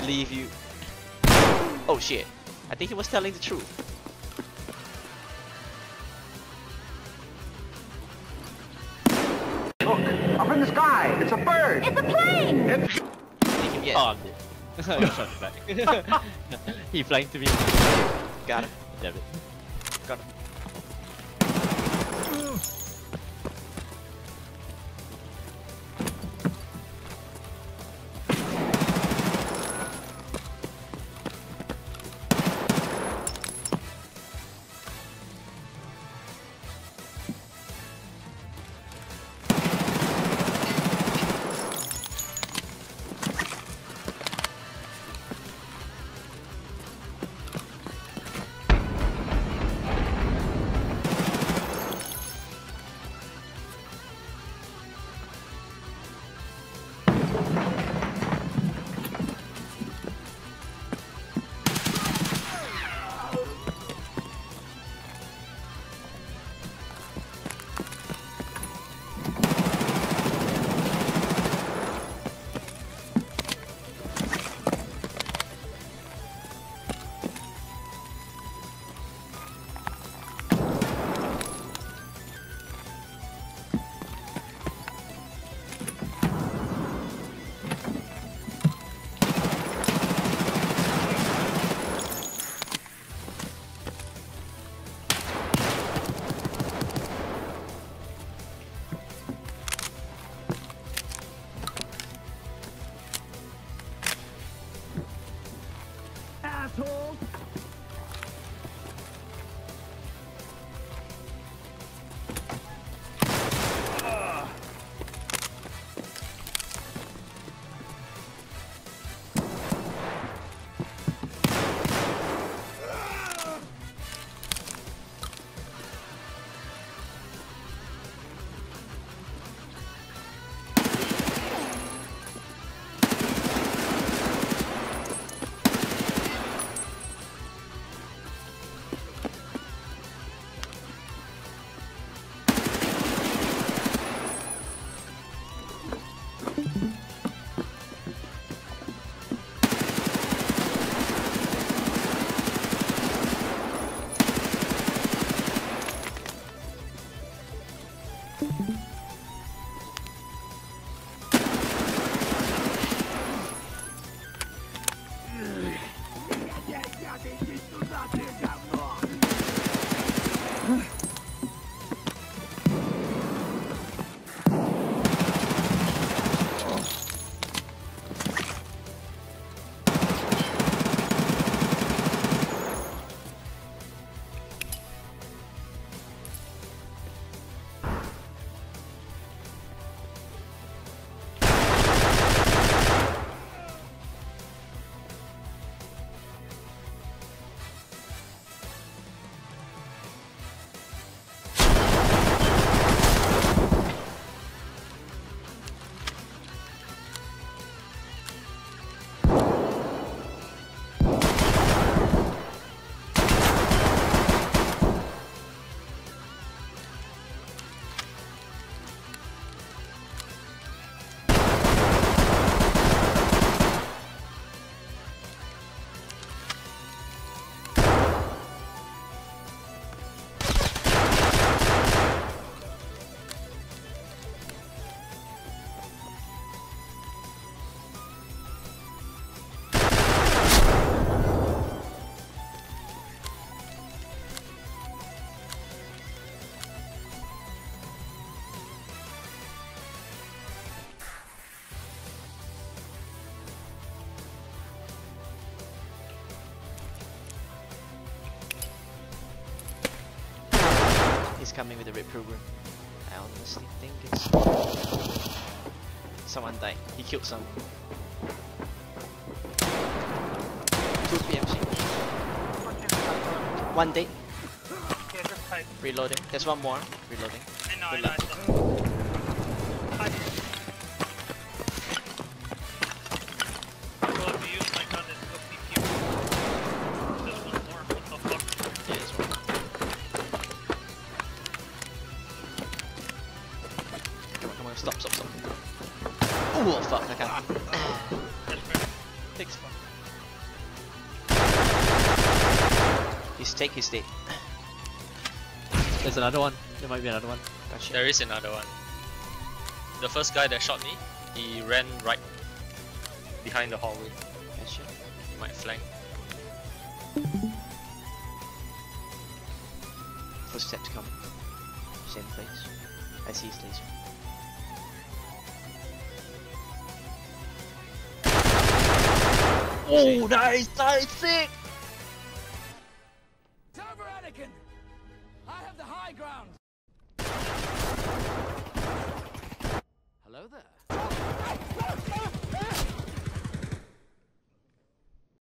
believe you. Oh shit. I think he was telling the truth. Look, up in the sky. It's a bird. It's a plane! Yeah. Oh, I shot it back. He flying to me. Got him. Damn it. Got him. Asshole. He's coming with the RIP program. I honestly think it's... Someone died. He killed someone. 2 PMC. One dead. Yeah, just type. Reloading. There's one more. Reloading. I Good know, luck. Well, if you use my gun, it's still PQ. There's one more. What the fuck? Yeah, there's one. Come on, stop. Oh fuck, I can't. That's great. Takes fun. Nice, take his stick. There's another one. There might be another one. Gotcha. There is another one. The first guy that shot me, he ran right behind the hallway. Gotcha. Might flank. Footsteps come. Same place. I see his laser. Oh, nice, sick! It's over, Anakin! I have the high ground!